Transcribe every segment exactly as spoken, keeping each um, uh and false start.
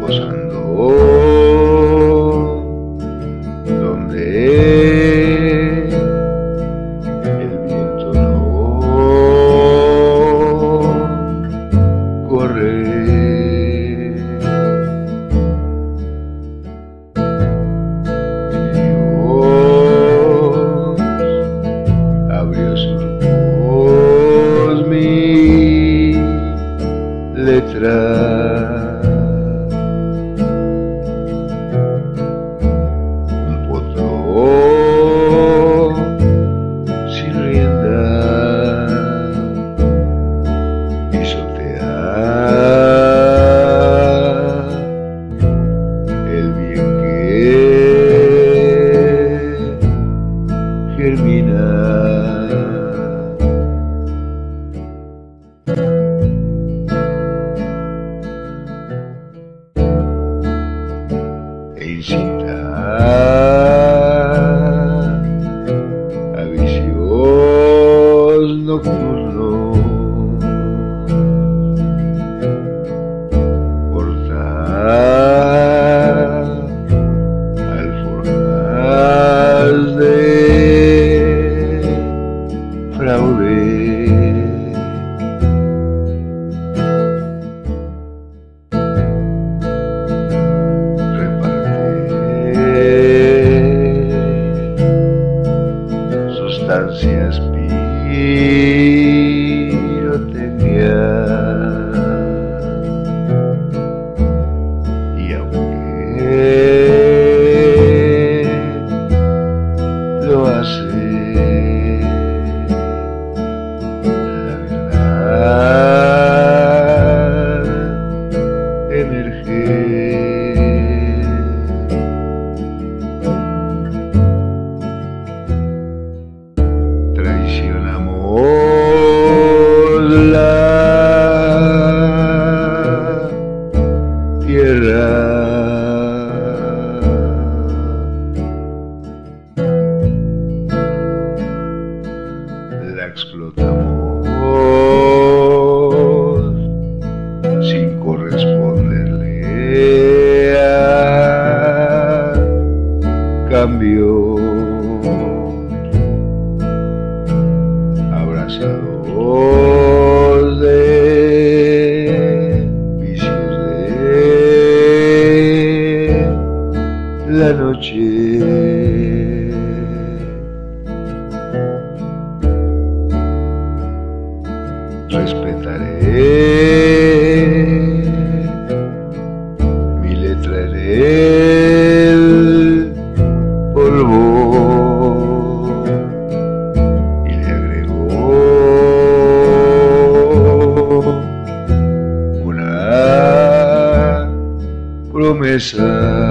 posando donde el viento no corre. Un potro sin rienda pisotear el bien que germina. E incitar a vicios nocturnos, cortar alforjas de fraude. Sustancias pirotecnia, y aunque lo hace, la verdad emerge. Traicionamos la tierra, la explotamos sin corresponderle a cambio. Abrazados de vicios de la noche, respetaré mi letra en el polvo. Promesa,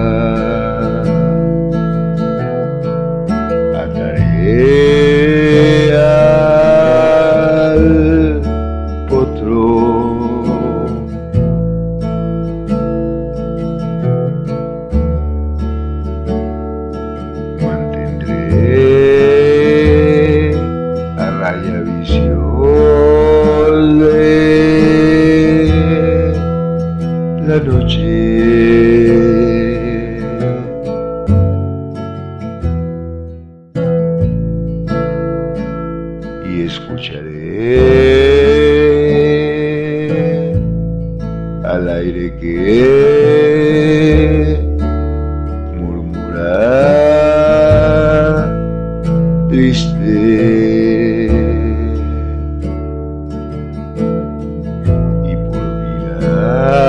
ataré al potro, mantendré a raya visión de la noche. Y escucharé al aire que murmura triste, y por mirar